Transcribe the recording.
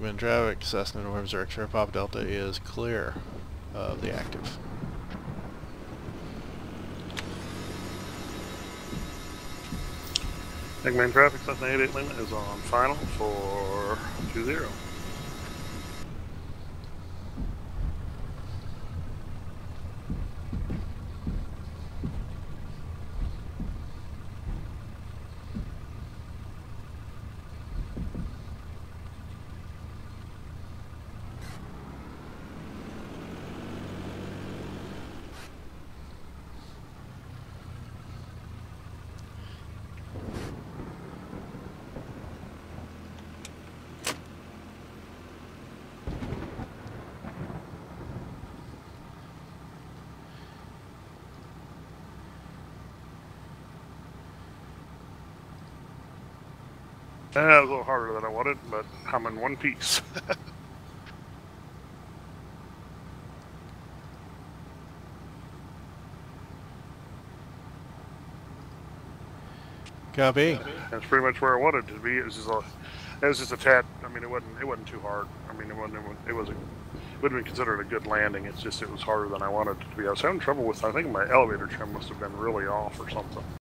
Segment traffic, Cessna November Zurich, Sierra Papa Delta is clear of the active. Segment traffic, Cessna 88 Lima is on final for 20. That was a little harder than I wanted, but I'm in one piece. Copy. That's pretty much where I wanted to be. It was just a tad. I mean, it wasn't too hard. I mean, it would have been considered a good landing. It's just it was harder than I wanted it to be. I was having trouble with. I think my elevator trim must have been really off or something.